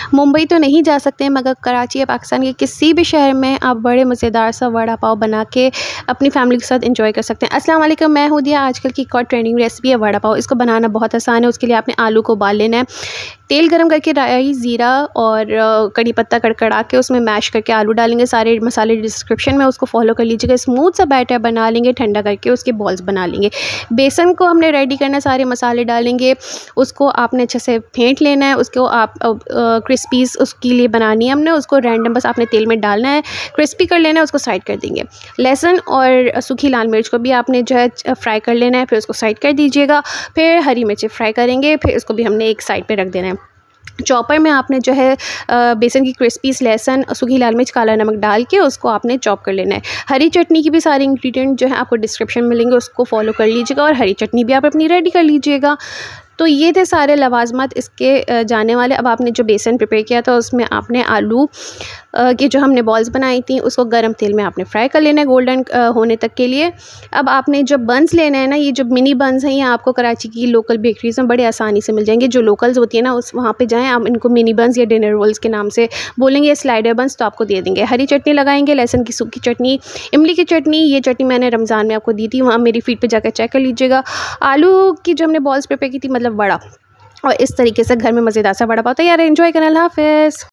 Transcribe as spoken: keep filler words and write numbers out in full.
मुंबई तो नहीं जा सकते हैं, मगर कराची या पाकिस्तान के किसी भी शहर में आप बड़े मज़ेदार सा वड़ा पाव बना के अपनी फैमिली के साथ एंजॉय कर सकते हैं। अस्सलाम वालेकुम, मैं हूँ दिया। आजकल की एक और ट्रेंडिंग रेसिपी है वड़ा पाव। इसको बनाना बहुत आसान है। उसके लिए आपने आलू को उबाल लेना है, तेल गरम करके राई, ज़ीरा और कड़ी पत्ता कड़कड़ा के उसमें मैश करके आलू डालेंगे। सारे मसाले डिस्क्रिप्शन में, उसको फॉलो कर लीजिएगा। स्मूथ सा बैटर बना लेंगे, ठंडा करके उसके बॉल्स बना लेंगे। बेसन को हमने रेडी करना है, सारे मसाले डालेंगे, उसको आपने अच्छे से फेंट लेना है। उसको आप क्रिस्पीज उसके लिए बनानी है हमने, उसको रैंडम बस आपने तेल में डालना है, क्रिस्पी कर लेना है, उसको साइड कर देंगे। लहसुन और सूखी लाल मिर्च को भी आपने जो है फ्राई कर लेना है, फिर उसको साइड कर दीजिएगा। फिर हरी मिर्ची फ्राई करेंगे, फिर उसको भी हमने एक साइड पे रख देना है। चॉपर में आपने जो है बेसन की क्रिस्पीस, लहसुन, सूखी लाल मिर्च, काला नमक डाल के उसको आपने चॉप कर लेना है। हरी चटनी की भी सारे इंग्रेडिएंट जो है आपको डिस्क्रिप्शन में मिलेंगे, उसको फॉलो कर लीजिएगा और हरी चटनी भी आप अपनी रेडी कर लीजिएगा। तो ये थे सारे लवाजमात इसके जाने वाले। अब आपने जो बेसन प्रिपेयर किया था उसमें आपने आलू के जो हमने बॉल्स बनाई थी उसको गरम तेल में आपने फ्राई कर लेना है गोल्डन होने तक के लिए। अब आपने जो बंस लेना है ना, ये जो मिनी बंस हैं, ये आपको कराची की लोकल बेकरीज में बड़े आसानी से मिल जाएंगे। जो लोकल्स होती है ना, उस वहाँ पे जाएं, आप इनको मिनी बंस या डिनर रोल्स के नाम से बोलेंगे, स्लाइडर बंस, तो आपको दे देंगे। हरी चटनी लगाएंगे, लहसुन की सूखी चटनी, इमली की चटनी। ये चटनी मैंने रमज़ान में आपको दी थी, वहाँ मेरी फीड पर जाकर चेक कर लीजिएगा। आलू की जो हमने बॉल्स प्रिपेयर की थी, मतलब वड़ा, और इस तरीके से घर में मज़ेदार सा वड़ा पाव तैयार है। एंजॉय करें। अल्लाह हाफ़िज़।